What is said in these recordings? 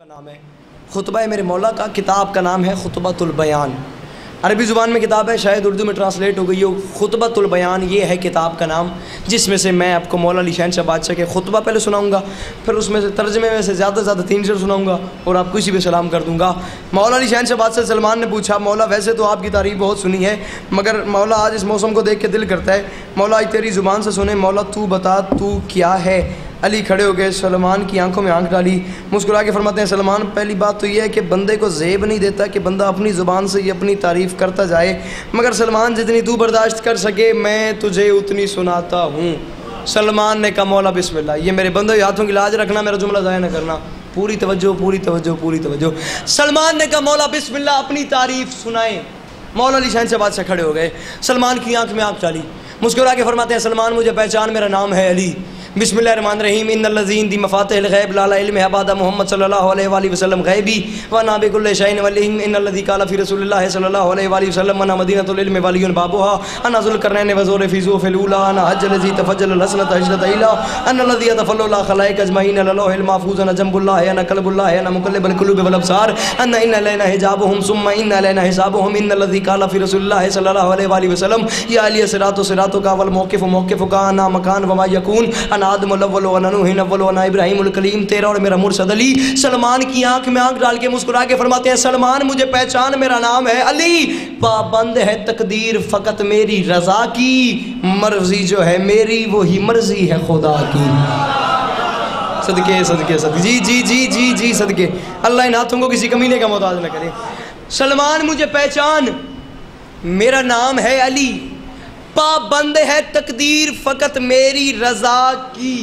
نام ہے خطبہ میرے مولا کا، کتاب کا نام ہے خطبۃ البیان۔ عربی زبان میں کتاب ہے، شاید اردو میں ٹرانسلیٹ ہو گئی ہو۔ خطبۃ البیان یہ ہے کتاب کا نام، جس میں سے میں آپ کو مولا علی شہنشاہ بادشاہ کے خطبہ پہلے سناؤں گا، پھر اس میں سے ترجمے میں سے زیادہ سے زیادہ 3 شعر سناؤں گا اور آپ کو اسی پہ سلام کر دوں گا۔ مولا علی شہنشاہ بادشاہ سلمان نے پوچھا، مولا ویسے تو آپ کی تعریف بہت سنی ہے، مگر مولا آج اس موسم کو دیکھ کے دل کرتا ہے مولا آج تیری زبان سے سنیں، مولا تو بتا تو کیا ہے۔ علی کھڑے ہو گئے، سلمان کی آنکھوں میں آنکھ ڈالی، مسکرا کے فرماتے ہیں سلمان پہلی بات تو یہ ہے کہ بندے کو زیب نہیں دیتا کہ بندہ اپنی زبان سے یہ اپنی تعریف کرتا جائے، مگر سلمان جتنی تو برداشت کر سکے میں تجھے اتنی سناتا ہوں۔ سلمان نے کہا مولا بسم اللہ، یہ میرے بندے ہاتھوں کی لاج رکھنا، میرا جملہ ضائع نہ کرنا، پوری توجہ پوری توجہ پوری توجہ۔ سلمان نے کہا مولا بسم اللہ اپنی تعریف سنائیں۔ مولا علی شہنشاہ بادشاہ کھڑے ہو گئے، سلمان کی آنکھ میں آنکھ ڈالی، مسکرا کے فرماتے ہیں سلمان مجھے پہچان، میرا نام ہے علی۔ بسم اللہ الرحمن الرحیم، ان الذین دی مفاتح الغیب لا علم ہے بعد محمد صلی اللہ علیہ وآلہ وسلم غیبی وانا بكل شیء علیم، ان الذی قال فی رسول اللہ صلی اللہ علیہ وآلہ وسلم انا مدینۃ العلم ولی بابها انا ذو القرنین وزور فی ذوف الاولی انا حج الذی تفجل الحسنۃ عشرۃ ایلا ان الذی يتفضل الله خلائق اجمعین للوح المحفوظ انا جنب اللہ انا قلب اللہ انا مقلب القلوب والابصار ان لنا حجابهم ثم ان لنا حسابهم ان الذی قال فی رسول اللہ صلی اللہ علیہ وآلہ وسلم یا علی صراط صراطک والموقف موقفک انا مکان وما یکون انا آدم الاول نوح الاول وانا ابراہیم الکلیم، تیرا اور میرا مرشد علی۔ سلمان کی آنکھ میں آنکھ ڈال کے مسکرا کے فرماتے ہیں سلمان مجھے پہچان، میرا نام ہے علی، پابند ہے تقدیر فقط میری رضا کی، مرضی جو ہے میری وہی مرضی ہے خدا کی۔ صدقے صدقے صدقے جی جی جی جی جی صدقے، اللہ ان ہاتھوں کو کسی کمینے کا محتاج نہ کرے۔ سلمان مجھے پہچان، میرا نام ہے علی، پابند ہے تقدیر فقط میری رضا کی،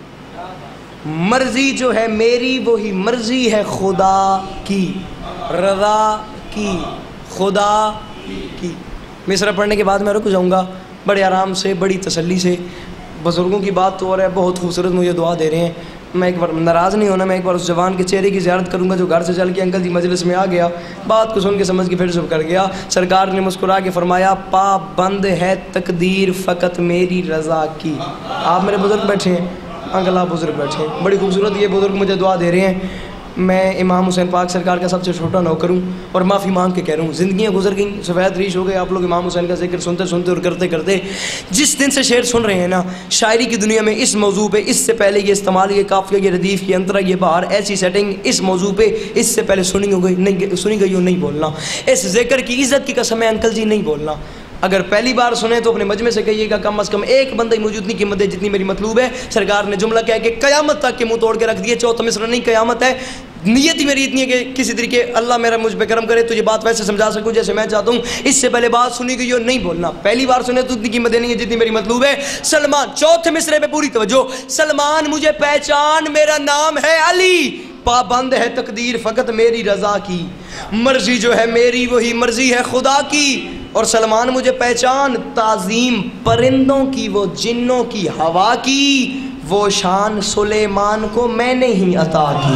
مرضی جو ہے میری وہی مرضی ہے خدا کی، رضا کی خدا کی۔ مصرع پڑھنے کے بعد میں رک جاؤں گا بڑے آرام سے، بڑی تسلی سے۔ بزرگوں کی بات تو اور ہے، بہت خوبصورت مجھے دعا دے رہے ہیں، میں ایک بار ناراض نہیں ہونا، میں ایک بار اس جوان کے چہرے کی زیارت کروں گا جو گھر سے چل کے انکل جی مجلس میں آ گیا، بات کو سن کے سمجھ کے پھر چپ کر گیا۔ سرکار نے مسکرا کے فرمایا پابند ہے تقدیر فقط میری رضا کی۔ آپ میرے بزرگ بیٹھے ہیں، انکل آپ بزرگ بیٹھے ہیں، بڑی خوبصورت یہ بزرگ مجھے دعا دے رہے ہیں۔ میں امام حسین پاک سرکار کا سب سے چھوٹا نوکر ہوں اور معافی مانگ کے کہہ رہا ہوں، زندگیاں گزر گئیں، سفید ریش ہو گئے، آپ لوگ امام حسین کا ذکر سنتے سنتے اور کرتے کرتے جس دن سے شعر سن رہے ہیں نا، شاعری کی دنیا میں اس موضوع پہ اس سے پہلے یہ استعمال، یہ قافیہ، یہ ردیف، یہ انترا، یہ بہار، ایسی سیٹنگ اس موضوع پہ اس سے پہلے سنی گئی ہو نہیں بولنا، اس ذکر کی عزت کی قسم ہے انکل جی نہیں بولنا۔ اگر پہلی بار سنیں تو اپنے مجمع سے کہیے گا کم از کم ایک بندہ مجھے اتنی قیمت ہے جتنی میری مطلوب ہے۔ سرکار نے جملہ کہا کہ قیامت تک کے منہ توڑ کے رکھ دیے، چوتھا مصرع نہیں قیامت ہے۔ نیت ہی میری اتنی ہے کہ کسی طریقے اللہ میرا مجھ پہ کرم کرے تو یہ بات ویسے سمجھا سکوں جیسے میں چاہتا ہوں، اس سے پہلے بات سنی گئی ہو نہیں بولنا، پہلی بار سنے تو اتنی قیمت نہیں ہے جتنی میری مطلوب ہے۔ سلمان، چوتھے مصرع پہ پوری توجہ، سلمان مجھے پہچان، میرا نام ہے علی، پابند ہے تقدیر فقط میری رضا کی، مرضی جو ہے میری وہی مرضی ہے خدا کی۔ اور سلمان مجھے پہچان، تعظیم پرندوں کی وہ جنوں کی ہوا کی، وہ شان سلیمان کو میں نے ہی عطا کی۔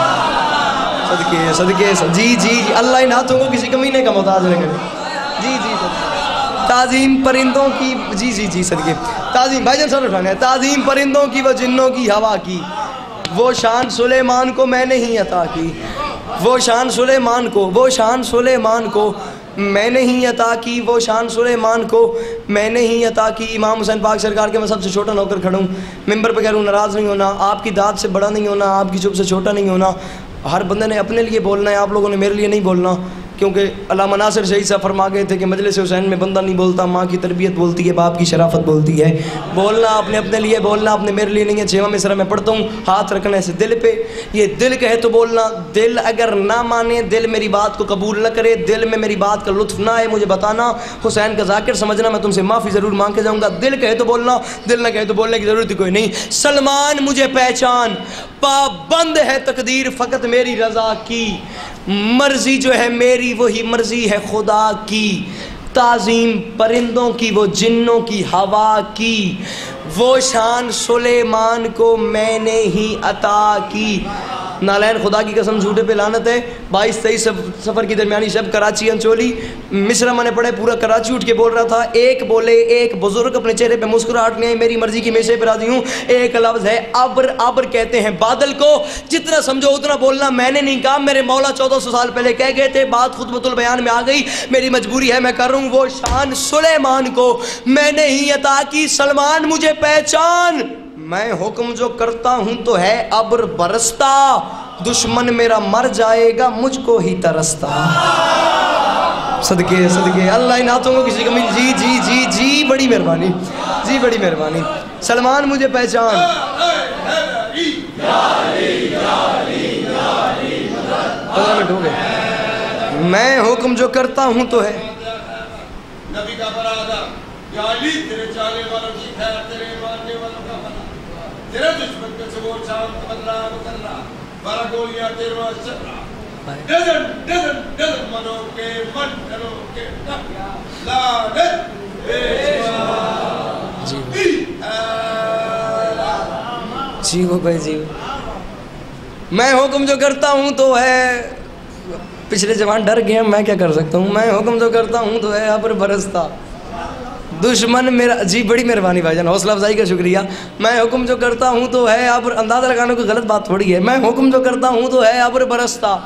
صدقے صدقے جی جی جی، اللہ ان ہاتھوں کو کسی کمینے کا محتاج نہ کرے۔ جی جی تعظیم پرندوں کی، جی جی جی صدقے، تعظیم بھائی جان سر اٹھانے ہیں، تعظیم پرندوں کی وہ جنوں کی ہوا کی، وہ شان سلیمان کو میں نے ہی عطا کی، وہ شان سلیمان کو، وہ شان سلیمان کو میں نے ہی عطا کی، وہ شان سلیمان کو میں نے ہی عطا کی۔ امام حسین پاک سرکار کے میں سب سے چھوٹا نوکر کھڑا ہوں، ممبر پہ کہہ رہا ہوں ناراض نہیں ہونا، آپ کی داد سے بڑا نہیں ہونا، آپ کی چپ سے چھوٹا نہیں ہونا، ہر بندے نے اپنے لیے بولنا ہے، آپ لوگوں نے میرے لیے نہیں بولنا، کیونکہ علامہ ناصر شہید صاحب فرما گئے تھے کہ مجلس حسین میں بندہ نہیں بولتا، ماں کی تربیت بولتی ہے، باپ کی شرافت بولتی ہے، بولنا آپ نے اپنے لیے بولنا، آپ نے میرے لیے نہیں ہے۔ 6واں مصرع میں پڑھتا ہوں، ہاتھ رکھنے سے دل پہ، یہ دل کہے تو بولنا، دل اگر نہ مانے، دل میری بات کو قبول نہ کرے، دل میں میری بات کا لطف نہ آئے، مجھے بتانا، حسین کا ذاکر سمجھنا، میں تم سے معافی ضرور مانگ کے جاؤں گا۔ دل کہے تو بولنا، دل نہ کہے تو بولنے کی ضرورت کوئی نہیں۔ سلمان مجھے پہچان، پابند ہے تقدیر فقط میری رضا کی، مرضی جو ہے میری وہی مرضی ہے خدا کی، تعظیم پرندوں کی وہ جنوں کی ہوا کی، وہ شان سلیمان کو میں نے ہی عطا کی۔ نالین خدا کی قسم جھوٹے پہ لعنت ہے. 22-23 سفر کی درمیانی شب کراچی انچولی مصرع میں نے پڑھے, پورا کراچی اٹھ کے بول رہا تھا. ایک بولے, ایک بزرگ اپنے چہرے پہ مسکراہٹ نہیں آئی, میری مرضی کی ہمیشہ پہ راضی ہوں. ایک لفظ ہے ابر. ابر کہتے ہیں بادل کو, جتنا سمجھو اتنا بولنا. میں نے نہیں کہا, میرے مولا 1400 سال پہلے کہہ گئے تھے. بات خطبۃ البیان میں آ گئی, میری مجبوری ہے میں کر رہا ہوں. وہ شان سلیمان کو میں نے ہی عطا کی. سلمان مجھے پہچان, میں حکم جو کرتا ہوں تو ہے ابر برستا. دشمن میرا مر جائے گا مجھ کو ہی ترستا. صدقے صدقے اللہ ان ہاتھوں کو کسی کمی. جی جی جی جی بڑی مہربانی, جی بڑی مہربانی. سلمان مجھے پہچان. 15 منٹ ہو گئے. میں حکم جو کرتا ہوں تو ہے. نبی کا برادر یا علی, تیرے چاہنے والوں کی خیر, تیرے ماننے والوں کا بھلا, تیرے دشمن پہ سے وہ چاند بدلا مکرا, 12 گولیاں تیروا چرا, ڈزن منوں کے منوں کے لعنت جی وہ بھائی جی. میں حکم جو کرتا ہوں تو ہے, پچھلے جوان ڈر گئے, میں کیا کر سکتا ہوں. میں حکم جو کرتا ہوں تو ہے ابر برستا. دشمن میرا, جی بڑی مہربانی بھائی جان, حوصلہ افزائی کا شکریہ. میں حکم جو کرتا ہوں تو ہے ابر. اندازہ لگانے کو غلط بات تھوڑی ہے. میں حکم جو کرتا ہوں تو ہے ابر برستا.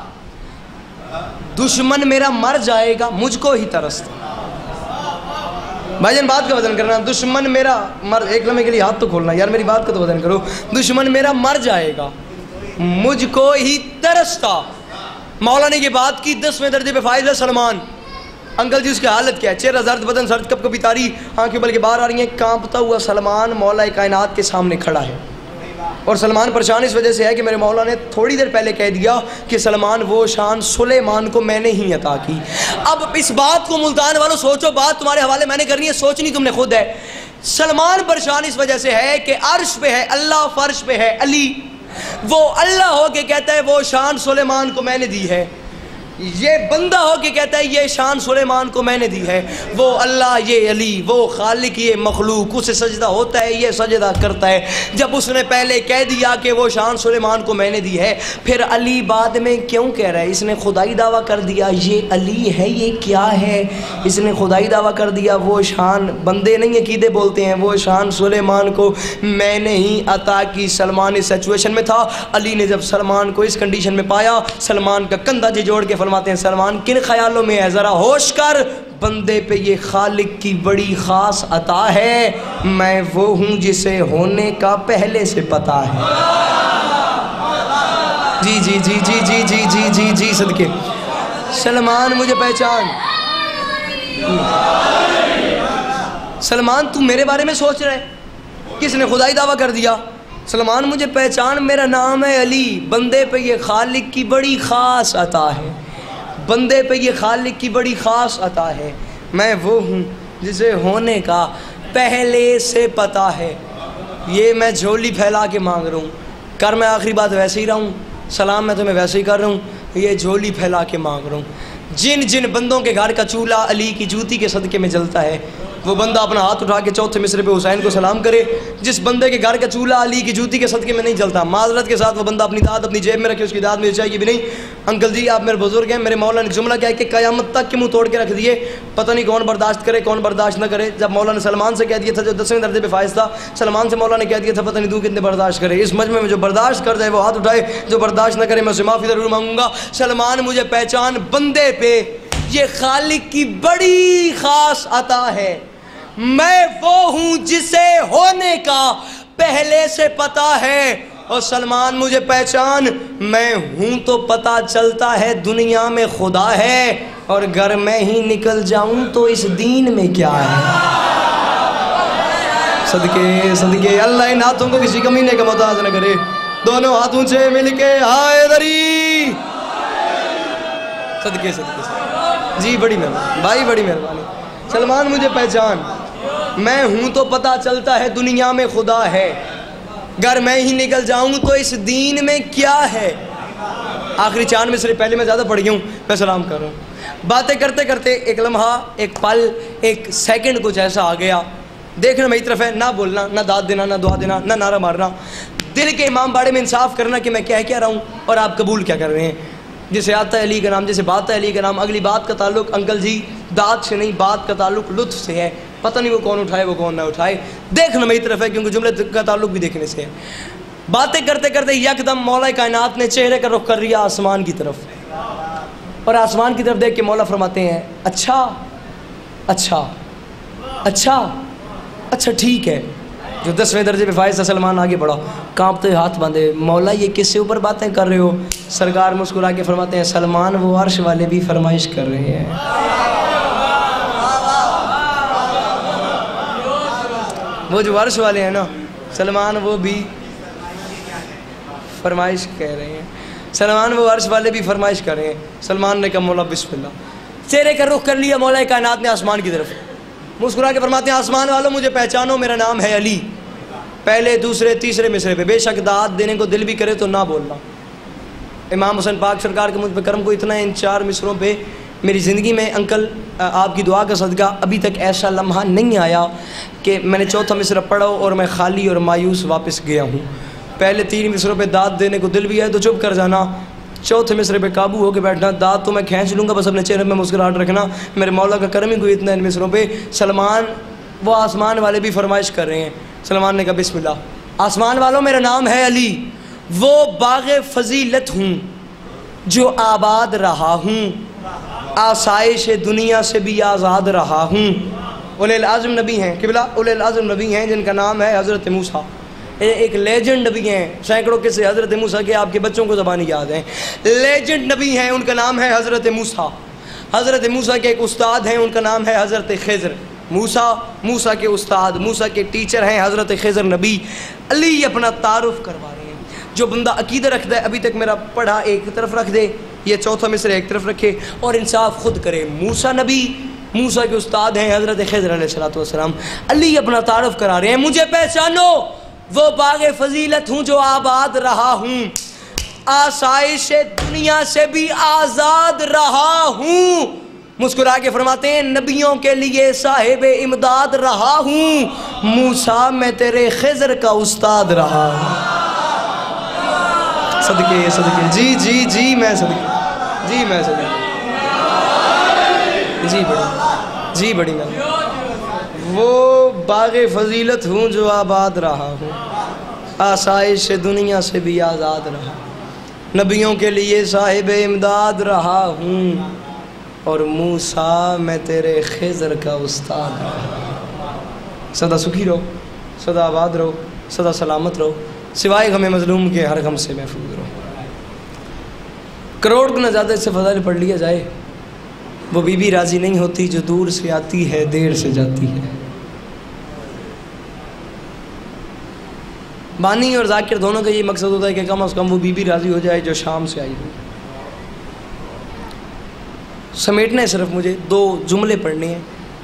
دشمن میرا مر جائے گا مجھ کو ہی ترستا. بھائی جان بات کا وزن کرنا. دشمن میرا مر, ایک لمحے کے لیے ہاتھ تو کھولنا یار, میری بات کا تو وزن کرو. دشمن میرا مر جائے گا مجھ کو ہی ترستا. مولا نے یہ بات کی 10ویں درجے پہ فائز ہے سلمان. انکل جی اس کی حالت کیا ہے؟ چہرہ زرد, بدن سرد, کب کبھی تاری آنکھیں بل کے باہر آ رہی ہیں. کانپتا ہوا سلمان مولا کائنات کے سامنے کھڑا ہے. اور سلمان پریشان اس وجہ سے ہے کہ میرے مولا نے تھوڑی دیر پہلے کہہ دیا کہ سلمان وہ شان سلیمان کو میں نے ہی عطا کی. اب اس بات کو ملتان والوں سوچو, بات تمہارے حوالے میں نے کرنی ہے, سوچنی تم نے خود ہے. سلمان پریشان اس وجہ سے ہے کہ عرش پہ ہے اللہ, فرش پہ ہے علی. وہ اللہ ہو کے کہتا ہے وہ شان سلیمان کو میں نے دی ہے. یہ بندہ ہو کے کہتا ہے یہ شان سلیمان کو میں نے دی ہے. وہ اللہ, یہ علی, وہ خالق, یہ مخلوق, اسے سجدہ ہوتا ہے, یہ سجدہ کرتا ہے. جب اس نے پہلے کہہ دیا کہ وہ شان سلیمان کو میں نے دی ہے, پھر علی بعد میں کیوں کہہ رہا ہے؟ اس نے خدائی دعویٰ کر دیا یہ علی ہے. یہ کیا ہے؟ اس نے خدائی دعویٰ کر دیا. وہ شان بندے نہیں عقیدے بولتے ہیں, وہ شان سلیمان کو میں نے ہی عطا کی. سلمان اس سچویشن میں تھا. علی نے جب سلمان کو اس کنڈیشن میں پایا, سلمان کا کندھا جوڑ کے فرماتے ہیں سلمان کن خیالوں میں ہے, ذرا ہوش کر. بندے پہ یہ خالق کی بڑی خاص عطا ہے. میں وہ ہوں جسے ہونے کا پہلے سے پتا ہے. جی جی جی جی جی جی جی جی جی صدقے. سلمان مجھے پہچان. سلمان تو میرے بارے میں سوچ رہے, کس نے خدائی دعویٰ کر دیا؟ سلمان مجھے پہچان, میرا نام ہے علی. بندے پہ یہ خالق کی بڑی خاص عطا ہے. بندے پہ یہ خالق کی بڑی خاص عطا ہے. میں وہ ہوں جسے ہونے کا پہلے سے پتہ ہے. یہ میں جھولی پھیلا کے مانگ رہا ہوں, کر میں آخری بات ویسے ہی رہا ہوں, سلام میں تمہیں ویسے ہی کر رہا ہوں. یہ جھولی پھیلا کے مانگ رہا ہوں. جن جن بندوں کے گھر کا چولہا علی کی جوتی کے صدقے میں جلتا ہے, وہ بندہ اپنا ہاتھ اٹھا کے چوتھے مصرے پہ حسین کو سلام کرے. جس بندے کے گھر کا چولہا علی کی جوتی کے صدقے میں نہیں جلتا, معذرت کے ساتھ وہ بندہ اپنی داد اپنی جیب میں رکھے, اس کی داد میں چاہیے بھی نہیں. انکل جی آپ میرے بزرگ ہیں, میرے مولا نے جملہ کیا ہے کہ قیامت تک کے منہ توڑ کے رکھ دیے, پتہ نہیں کون برداشت کرے کون برداشت نہ کرے. جب مولا نے سلمان سے کہہ دیا تھا جو 10ویں درجے پہ فائز تھا, سلمان سے مولا نے کہہ دیا تھا پتہ نہیں تو کتنے برداشت کرے. اس مجمع میں جو برداشت کر جائے وہ ہاتھ اٹھائے, جو برداشت نہ کرے میں اسے معافی ضرور مانگوں گا. سلمان مجھے پہچان, بندے پہ یہ خالق کی بڑی خاص عطا ہے. میں وہ ہوں جسے ہونے کا پہلے سے پتا ہے. اور سلمان مجھے پہچان, میں ہوں تو پتہ چلتا ہے دنیا میں خدا ہے, اور گھر میں ہی نکل جاؤں تو اس دین میں کیا ہے. صدقے صدقے اللہ ان ہاتھوں کو کسی کمینے کا محتاج نہ کرے. دونوں ہاتھوں سے مل کے ہائے دری. صدقے صدقے جی بڑی مہربانی بھائی, بڑی مہربانی. سلمان مجھے پہچان, میں ہوں تو پتہ چلتا ہے دنیا میں خدا ہے, گھر میں ہی نکل جاؤں تو اس دین میں کیا ہے. آخری 4 مصرے پہلے میں زیادہ پڑھ گیا ہوں, میں سلام کر رہا ہوں. باتیں کرتے کرتے ایک لمحہ, ایک پل, ایک سیکنڈ کچھ ایسا آ گیا. دیکھنا میری طرف ہے, نہ بولنا, نہ داد دینا, نہ دعا دینا, نہ نعرہ مارنا. دل کے امام باڑے میں انصاف کرنا کہ میں کیا رہا ہوں اور آپ قبول کیا کر رہے ہیں. جسے آتا ہے علی کا نام، جسے بات ہے علی کا نام. اگلی بات کا تعلق انکل جی داد سے نہیں، بات کا تعلق لطف سے ہے. پتہ نہیں وہ کون اٹھائے وہ کون نہ اٹھائے، دیکھنا میری طرف ہے کیونکہ جملے کا تعلق بھی دیکھنے سے ہے. باتیں کرتے کرتے یکدم مولا کائنات نے چہرے کا رخ کر لیا آسمان کی طرف، اور آسمان کی طرف دیکھ کے مولا فرماتے ہیں اچھا اچھا اچھا اچھا ٹھیک ہے. جو 10ویں درجے پہ فائز تھا سلمان آگے بڑھا، کانپتے ہاتھ باندھے، مولا یہ کس سے اوپر باتیں کر رہے ہو؟ سرکار مسکرا کے فرماتے ہیں سلمان وہ عرش والے بھی فرمائش کر رہے ہیں. وہ جو عرش والے ہیں نا سلمان وہ بھی فرمائش کہہ رہے ہیں. سلمان وہ عرش والے بھی فرمائش کر رہے ہیں. سلمان نے کہا مولا بسم اللہ. چہرے کا رخ کر لیا مولا کائنات نے آسمان کی طرف، مسکرا کے فرماتے ہیں آسمان والوں مجھے پہچانو، میرا نام ہے علی. پہلے دوسرے تیسرے مصرے پہ بے شک داد دینے کو دل بھی کرے تو نہ بولنا. امام حسین پاک سرکار کے مجھ پہ کرم کو اتنا ہے، ان 4 مصروں پہ میری زندگی میں انکل آپ کی دعا کا صدقہ ابھی تک ایسا لمحہ نہیں آیا کہ میں نے چوتھا مصرع پڑھا اور میں خالی اور مایوس واپس گیا ہوں. پہلے 3 مصروں پہ داد دینے کو دل بھی ہے تو چپ کر جانا، چوتھے مصرے پہ قابو ہو کے بیٹھنا. داد تو میں کھینچ لوں گا، بس اپنے چہرے میں مسکراہٹ رکھنا. میرے مولا کا کرم ہی کوئی اتنا ان مصروں پہ. سلمان وہ آسمان والے بھی فرمائش کر رہے ہیں. سلمان نے کہا بسم اللہ. آسمان والوں میرا نام ہے علی، وہ باغ فضیلت ہوں جو آباد رہا ہوں، آسائش دنیا سے بھی آزاد رہا ہوں. اولے العزم نبی ہیں قبلہ، اولے العزم نبی ہیں جن کا نام ہے حضرت موسیٰ. ایک لیجنڈ نبی ہیں، سینکڑوں قصے حضرت موسیٰ کے آپ کے بچوں کو زبانی یاد ہیں. لیجنڈ نبی ہیں، ان کا نام ہے حضرت موسیٰ. حضرت موسیٰ کے ایک استاد ہیں، ان کا نام ہے حضرت خضر. موسیٰ کے استاد، موسیٰ کے ٹیچر ہیں حضرت خضر نبی. علی اپنا تعارف کروا رہے ہیں. جو بندہ عقیدہ رکھتا ہے ابھی تک میرا پڑھا ایک طرف رکھ دے، یہ چوتھا مصرع ایک طرف رکھے اور انصاف خود کرے. موسیٰ نبی، موسیٰ کے استاد ہیں حضرت خضر علیہ السلام. علی اپنا تعارف کرا رہے ہیں مجھے پہچانو، وہ باغ فضیلت ہوں جو آباد رہا ہوں، آسائش دنیا سے بھی آزاد رہا ہوں. مسکرا کے فرماتے ہیں نبیوں کے لیے صاحب امداد رہا ہوں، موسیٰ میں تیرے خضر کا استاد رہا ہوں. صدقے صدقے جی جی جی میں صدقے جی میں صدقے جی بڑی میں وہ باغ فضیلت ہوں جو آباد رہا ہوں، آسائش دنیا سے بھی آزاد رہا، نبیوں کے لیے صاحب امداد رہا ہوں، اور موسیٰ میں تیرے خضر کا استاد رہا. سدا سکھی رہو، سدا آباد رہو، سدا سلامت رہو، سوائے غم مظلوم کے ہر غم سے محفوظ رہو. کروڑ گنا زیادہ اس سے فضائل پڑھ لیا جائے. وہ بی بی راضی نہیں ہوتی جو دور سے آتی ہے دیر سے جاتی ہے. بانی اور ذاکر دونوں کا یہ مقصد ہوتا ہے کہ کم از کم وہ بی بی راضی ہو جائے جو شام سے آئی ہو. سمیٹنا ہے صرف مجھے 2 جملے پڑھنے ہیں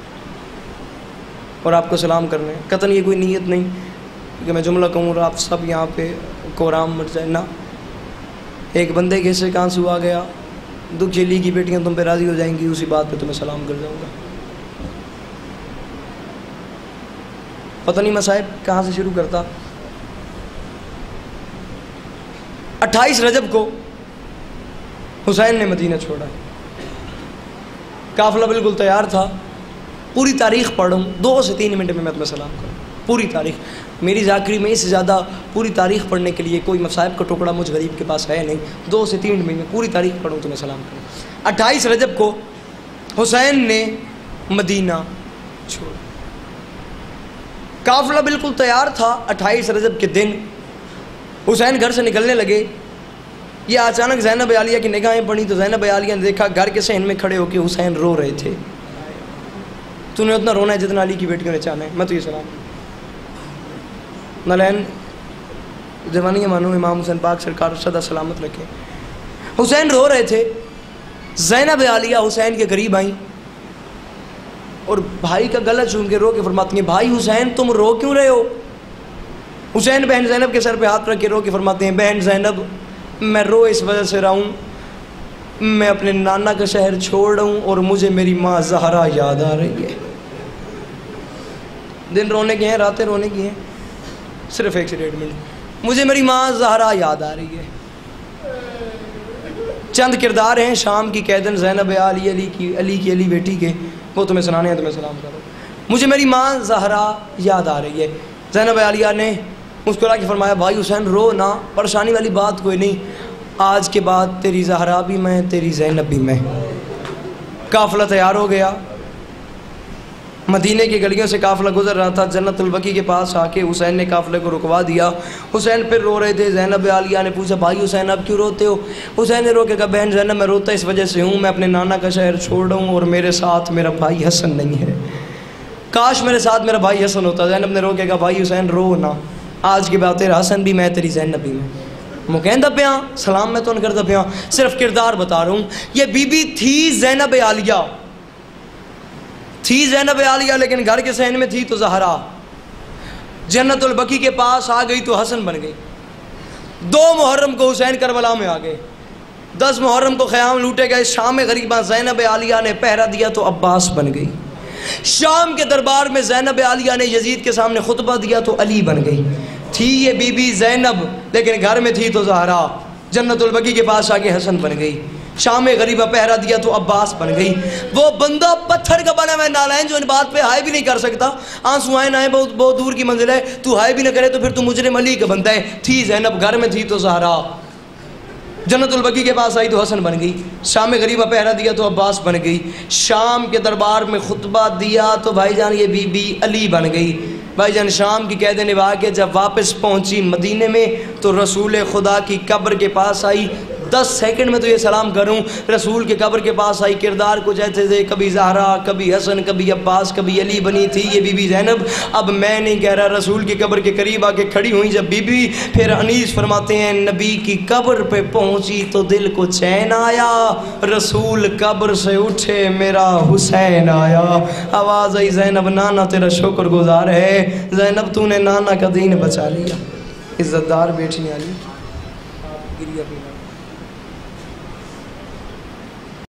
اور آپ کو سلام کرنے ہیں. قطعاً یہ کوئی نیت نہیں کہ میں جملہ کہوں اور آپ سب یہاں پہ کوہرام مٹ جائے، نہ. ایک بندے کے حصے کہاں سے آ گیا، دکھ جھیلی کی بیٹیاں تم پہ راضی ہو جائیں گی، اسی بات پہ تمہیں سلام کر جاؤں گا. پتہ نہیں میں صاحب کہاں سے شروع کرتا. 28 رجب کو حسین نے مدینہ چھوڑا. قافلہ بالکل تیار تھا. پوری تاریخ پڑھوں 2 سے 3 منٹ میں تمہیں سلام کروں. پوری تاریخ میری ذاکری میں اس سے زیادہ پوری تاریخ پڑھنے کے لیے کوئی مصائب کا ٹکڑا مجھ غریب کے پاس ہے نہیں. 2 سے 3 منٹ میں پوری تاریخ پڑھوں تمہیں سلام کروں. 28 رجب کو حسین نے مدینہ چھوڑا. قافلہ بالکل تیار تھا. 28 رجب کے دن حسین گھر سے نکلنے لگے. یہ اچانک زینب عالیہ کی نگاہیں پڑی تو زینب عالیہ نے دیکھا گھر کے صحن میں کھڑے ہو کے حسین رو رہے تھے. تو نے اتنا رونا ہے جتنا علی کی بیٹیوں نے چاہنا ہے. میں تو یہ سلام نالین جوانی مانو امام حسین پاک سرکار سدا سلامت رکھے. حسین رو رہے تھے. زینب عالیہ حسین کے قریب آئیں اور بھائی کا گلا چوم کے رو کے فرماتی ہیں بھائی حسین تم رو کیوں رہے ہو؟ حسین بہن زینب کے سر پہ ہاتھ رکھ کے رو کے فرماتے ہیں بہن زینب میں رو اس وجہ سے رہا ہوں، میں اپنے نانا کا شہر چھوڑ رہا ہوں اور مجھے میری ماں زہرا یاد آ رہی ہے. دن رونے کے ہیں، راتیں رونے کی ہیں. صرف ایک سے 1.5 منٹ. مجھے میری ماں زہرا یاد آ رہی ہے. چند کردار ہیں شام کی قیدن زینب علی کی بیٹی کے، وہ تمہیں سنانے ہیں، تمہیں سلام کرو. مجھے میری ماں زہرا یاد آ رہی ہے. زینب عالیہ نے مسکرا کے فرمایا بھائی حسین رو نہ، پریشانی والی بات کوئی نہیں، آج کے بعد تیری زہرا بھی میں، تیری زینب بھی میں. قافلہ تیار ہو گیا، مدینے کی گلیوں سے قافلہ گزر رہا تھا. جنت البقیع کے پاس آ کے حسین نے قافلے کو رکوا دیا. حسین پھر رو رہے تھے. زینب عالیہ نے پوچھا بھائی حسین اب کیوں روتے ہو؟ حسین نے رو کے کہا بہن زینب میں روتا اس وجہ سے ہوں، میں اپنے نانا کا شہر چھوڑ رہا ہوں اور میرے ساتھ میرا بھائی حسن نہیں ہے، کاش میرے ساتھ میرا بھائی حسن ہوتا. زینب نے رو کے کہا بھائی حسین رو نہ، آج کے بعد تیرا حسن بھی میں، تیری زینب بھی میں. مکہندہ پیاں سلام میں تو ان کردہ پیاں، صرف کردار بتا رہا ہوں. یہ بی بی تھی زینب عالیہ، تھی زینب عالیہ، لیکن گھر کے صحن میں تھی تو زہرا. جنت البقیع کے پاس آ گئی تو حسن بن گئی. 2 محرم کو حسین کربلا میں آ گئے. 10 محرم کو خیام لوٹے گئے. شام غریبہ زینب عالیہ نے پہرا دیا تو عباس بن گئی. شام کے دربار میں زینب عالیہ نے یزید کے سامنے خطبہ دیا تو علی بن گئی. تھی یہ بی بی زینب لیکن گھر میں تھی تو زہرا. جنت البقیع کے پاس آ کے حسن بن گئی. شام غریبہ پہرا دیا تو عباس بن گئی. وہ بندہ پتھر کا بنا ہوا نالائن جو ان بات پہ ہائے بھی نہیں کر سکتا، آنسو آئے نہ آئے بہت بہت دور کی منزل ہے، تو ہائے بھی نہ کرے تو پھر تو مجرم علی کا بندہ ہے. تھی زینب گھر میں تھی تو زہرا. جنت البقیع کے پاس آئی تو حسن بن گئی. شام غریبہ پہرا دیا تو عباس بن گئی. شام کے دربار میں خطبہ دیا تو بھائی جان یہ بی بی علی بن گئی. بھائی جان شام کی قید نبھا کے جب واپس پہنچی مدینے میں تو رسول خدا کی قبر کے پاس آئی. 10 سیکنڈ میں تو یہ سلام کروں. رسول کے قبر کے پاس آئی. کردار کچھ ایسے تھے، کبھی زہرا، کبھی حسن، کبھی عباس، کبھی علی بنی تھی یہ بی بی زینب. اب میں نہیں کہہ رہا، رسول کی قبر کے قریب آ کے کھڑی ہوئی جب بی بی. پھر انیس فرماتے ہیں نبی کی قبر پہ پہنچی تو دل کو چین آیا، رسول قبر سے اٹھے میرا حسین آیا. آواز آئی زینب نانا تیرا شکر گزار ہے، زینب تو نے نانا کا دین بچا لیا. عزت دار بیٹی علی گریہ بھی